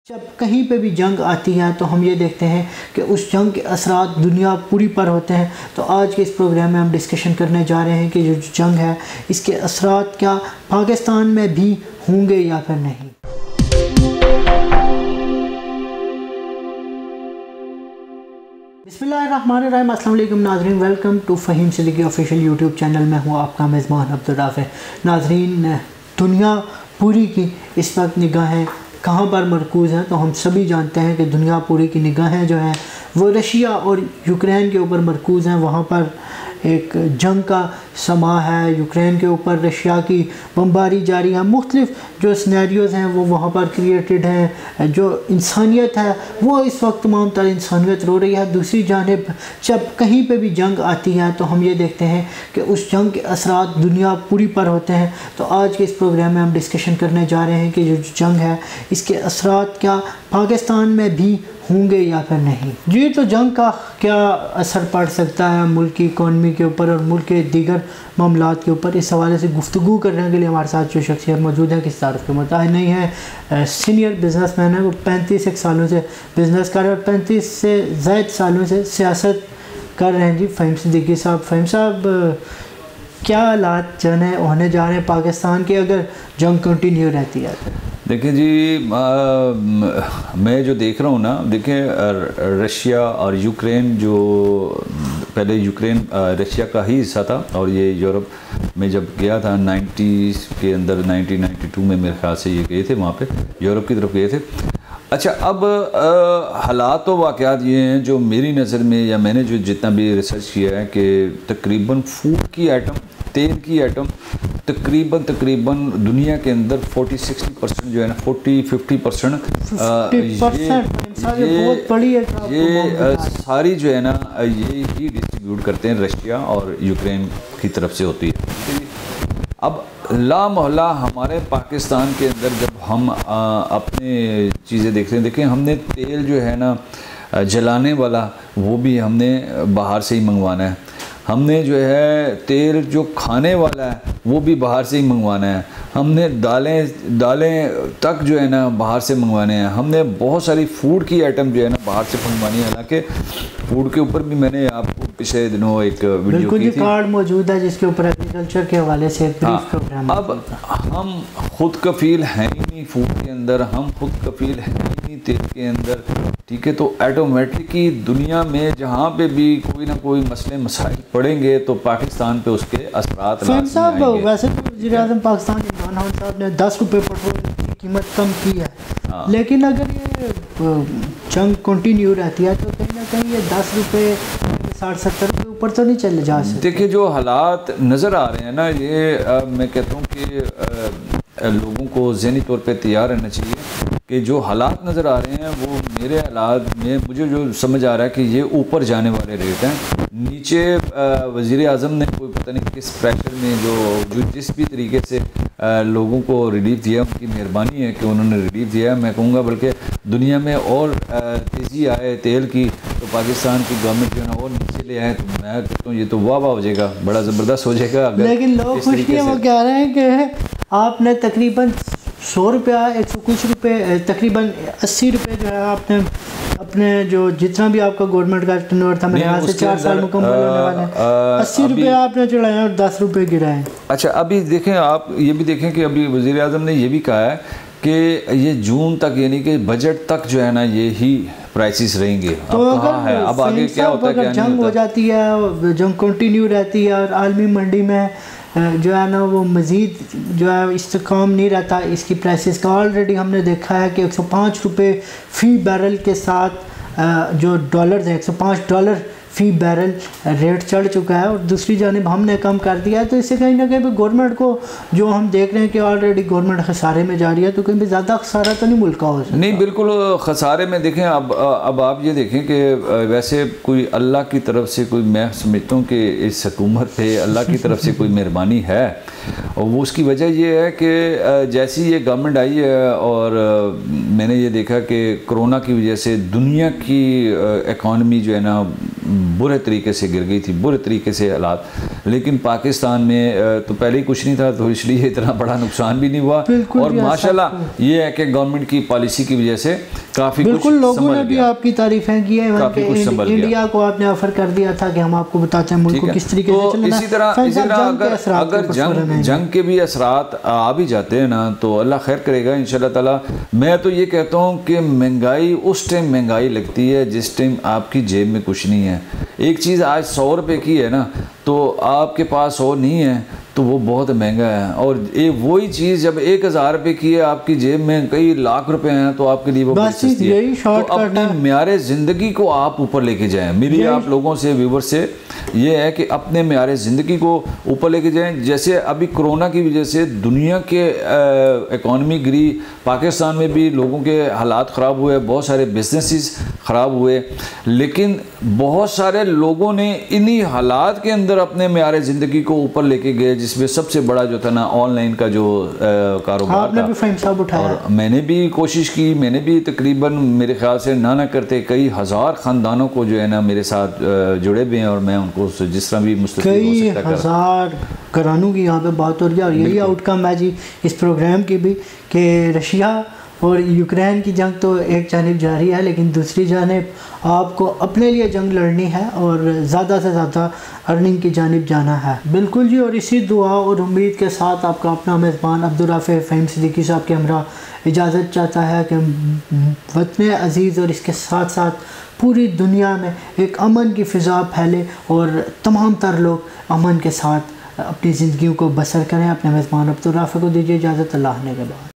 जब कहीं पे भी जंग आती है तो हम ये देखते हैं कि उस जंग के असरात दुनिया पूरी पर होते हैं। तो आज के इस प्रोग्राम में हम डिस्कशन करने जा रहे हैं कि जो जंग है इसके असरात क्या पाकिस्तान में भी होंगे या फिर नहीं। बिस्मिल्लाहिर्रहमानिर्रहीम, अस्सलाम वालेकुम नाज़रीन, welcome to Faheem Siddiqui official YouTube channel में हूँ आपका मेज़बान अब्दुल राफ़े। नाज़रीन, दुनिया पूरी की इस वक्त निगाहें कहाँ पर मरकूज़ हैं तो हम सभी जानते हैं कि दुनिया पूरी की निगाहें जो हैं वो रशिया और यूक्रेन के ऊपर मरकूज़ हैं। वहाँ पर एक जंग का समा है, यूक्रेन के ऊपर रशिया की बमबारी जारी है, मुख्तलिफ जो सिनेरियोज़ हैं वो वहाँ पर क्रिएटेड हैं। जो इंसानियत है वो इस वक्त तमाम तर इंसानियत रो रही है। दूसरी जानिब जब कहीं पे भी जंग आती है तो हम ये देखते हैं कि उस जंग के असरात दुनिया पूरी पर होते हैं। तो आज के इस प्रोग्राम में हम डिस्कशन करने जा रहे हैं कि जो जंग है इसके असरात क्या पाकिस्तान में भी होंगे या फिर नहीं। जी, तो जंग का क्या असर पड़ सकता है मुल्क की इकॉनमी के ऊपर और मुल्क के दीगर मामलात के ऊपर, इस हवाले से गुफ्तगू करने के लिए हमारे साथ जो शख्सियत मौजूद है किस तारीफ के मुताबिक नहीं है, सीनियर बिजनेसमैन है। वो 35 सालों से बिज़नेस कर रहे हैं और 35 से ज़ायद सालों से सियासत कर रहे हैं। जी, फ़हीम सिद्दीकी साहब, फ़हीम साहब, क्या हालात जो है होने जा रहे हैं पाकिस्तान के अगर जंग कंटिन्यू रहती है? देखिए जी, मैं जो देख रहा हूँ ना, देखिए रशिया और यूक्रेन, जो पहले यूक्रेन रशिया का ही हिस्सा था और ये यूरोप में जब गया था 90s के अंदर, 1992 में मेरे ख्याल से ये गए थे, वहाँ पे यूरोप की तरफ गए थे। अच्छा, अब हालात व वाक़यात ये हैं जो मेरी नज़र में, या मैंने जो जितना भी रिसर्च किया है, कि तकरीबन फूड की आइटम, तेल की आइटम तकरीबन दुनिया के अंदर 40-60% जो है ना, 40-50% ये सारी जो है ना ये ही डिस्ट्रीब्यूट करते हैं रशिया और यूक्रेन की तरफ से होती है। अब ला मोहल्ला हमारे पाकिस्तान के अंदर जब हम अपने चीज़ें देखते हैं, देखें हमने तेल जो है ना जलाने वाला वो भी हमने बाहर से ही मंगवाना है, हमने जो है तेल जो खाने वाला है वो भी बाहर से ही मंगवाना है, हमने दालें तक जो है ना बाहर से मंगवाने हैं, हमने बहुत सारी फूड की आइटम जो है ना बाहर से मंगवानी है। हालांकि फूड के ऊपर भी मैंने आपको पिछले दिनों एक वीडियो की थी, कार्ड मौजूद है जिसके ऊपर एग्रीकल्चर के हवाले से ब्रीफ प्रोग्राम। अब हम खुद कफील हैं ही नहीं फूड के अंदर, हम खुद कफील हैं ही नहीं तेल के अंदर, ठीक है। तो ऑटोमेटिक ही दुनिया में जहाँ पे भी कोई ना कोई मसले मसाइल पड़ेंगे तो पाकिस्तान पे उसके असरात आएंगे। वैसे तो वज़ीर-ए-आज़म पाकिस्तान इमरान खान साहब ने 10 रुपये पेट्रोल की कीमत कम की है, लेकिन अगर ये जंग कंटिन्यू रहती है तो कहीं ना कहीं ये 10 रुपये 60-70 रुपये ऊपर तो नहीं चले जा सकते। देखिए, जो हालात नज़र आ रहे हैं ना, ये मैं कहता हूँ कि लोगों को ज़हनी तौर पे तैयार रहना चाहिए कि जो हालात नज़र आ रहे हैं वो मेरे हालात में मुझे जो समझ आ रहा है कि ये ऊपर जाने वाले रेट हैं। नीचे वज़ीर-ए-आज़म ने कोई पता नहीं किस प्रेशर में जो जिस भी तरीके से लोगों को रिलीफ दिया, उनकी मेहरबानी है कि उन्होंने रिलीफ दिया है। मैं कहूँगा बल्कि दुनिया में और तेज़ी आए तेल की, तो पाकिस्तान की गवर्नमेंट जो है ना और नीचे ले आए, तो मैं कहता हूँ ये तो वाह हो जाएगा, बड़ा ज़बरदस्त हो जाएगा। लेकिन लोग खुश नहीं, वो कह रहे हैं कि आपने तकरीबन 100 रुपया, 100 कुछ रुपये, तकरीबन 80 रुपये जो है आपने अपने जो जितना भी आपका गवर्नमेंट का टर्नओवर था, मेरे ख्याल से 4 साल मुकम्मल होने वाले हैं, 80 रुपये आपने चढ़ाए और 10 रुपये गिराए। अच्छा, अभी देखें, आप ये भी देखें कि अभी वज़ीर-ए-आज़म ने ये भी कहा है कि ये जून तक, यानी कि बजट तक जो है ना ये ही प्राइसेस रहेंगे। तो अगर अब आगे क्या होता है, क्या जंग हो जाती है, जंग कंटिन्यू रहती है और आलमी मंडी में जो है ना वो मज़ीद जो है इस्तेकाम नहीं रहता इसकी प्राइसेस का। ऑलरेडी हमने देखा है कि 105 रुपये फ़ी बैरल के साथ जो डॉलर्स हैं, $105 फ़ी बैरल रेट चढ़ चुका है और दूसरी जानिब हमने कम कर दिया है। तो इससे कहीं ना कहीं भी गवर्नमेंट को, जो हम देख रहे हैं कि ऑलरेडी गवर्नमेंट खसारे में जा रही है, तो कहीं भी ज़्यादा खसारा तो नहीं मुल्क का हो सकता। नहीं, बिल्कुल खसारे में। देखें, अब आप ये देखें कि वैसे कोई अल्लाह की तरफ से कोई, मैं समझता हूँ कि इस हुकूमत पे अल्लाह की तरफ से कोई मेहरबानी है, और वो उसकी वजह ये है कि जैसी ये गवर्नमेंट आई है और मैंने ये देखा कि कोरोना की वजह से दुनिया की इकॉनमी जो है ना बुरे तरीके से गिर गई थी, बुरे तरीके से हालात लेकिन पाकिस्तान में तो पहले ही कुछ नहीं था, तो इसलिए इतना बड़ा नुकसान भी नहीं हुआ। और माशाल्लाह ये है कि गवर्नमेंट की पॉलिसी की वजह से काफ़ी बिल्कुल लोगों ने भी आपकी तारीफें की है। इंडिया को आपने ऑफर कर दिया था कि हम आपको बताते हैं मुल्क को किस तरीके से चलना है। इसी तरह अगर जंग के भी असरात आ भी जाते हैं ना, तो अल्लाह खैर करेगा इंशाल्लाह ताला। मैं तो ये कहता हूँ कि महंगाई उस टाइम महंगाई लगती है जिस टाइम आपकी जेब में कुछ नहीं है। एक चीज़ आज 100 रुपये की है ना, तो आपके पास 100 नहीं है तो वो बहुत महंगा है। और वही चीज़ जब 1000 रुपये की है, आपकी जेब में कई लाख रुपए हैं, तो आपके लिए वो बड़ी सस्ती है। तो अपने म्यारे ज़िंदगी को आप ऊपर लेके जाएं। मेरी आप लोगों से, व्यूवर से ये है कि अपने म्यारे ज़िंदगी को ऊपर लेके जाएं। जैसे अभी कोरोना की वजह से दुनिया के इकॉनमी गिरी, पाकिस्तान में भी लोगों के हालात ख़राब हुए, बहुत सारे बिजनेसेस ख़राब हुए, लेकिन बहुत सारे लोगों ने इन्हीं हालात के अंदर अपने म्यारे ज़िंदगी को ऊपर लेके गए, जिसमें सबसे बड़ा जो था ना ऑनलाइन का जो कारोबार था। भी साहब उठाया। और मैंने भी कोशिश की, मैंने भी तकरीबन मेरे ख्याल से ना करते कई हज़ार ख़ानदानों को जो है ना मेरे साथ जुड़े हुए हैं, और मैं उनको जिस तरह भी मुस्तफ़ीद हो सकता कई हज़ार घरानों की यहाँ पे बात हो रही है। और यही आउटकम है जी इस प्रोग्राम की भी, कि रशिया और यूक्रेन की जंग तो एक जानिब जारी है, लेकिन दूसरी जानिब आपको अपने लिए जंग लड़नी है और ज़्यादा से ज़्यादा अर्निंग की जानिब जाना है। बिल्कुल जी। और इसी दुआ और उम्मीद के साथ आपका अपना मेज़बान अब्दुर्राफ़ी फ़हीम सिद्दीकी साहब के हमरा इजाज़त चाहता है कि वतन अज़ीज़ और इसके साथ साथ पूरी दुनिया में एक अमन की फ़िज़ा फैले और तमाम तर लोग अमन के साथ अपनी ज़िंदगी को बसर करें। अपने मेज़बान अब्दुर्राफ़ी को दीजिए इजाज़त। अल्लाह ने के बाद।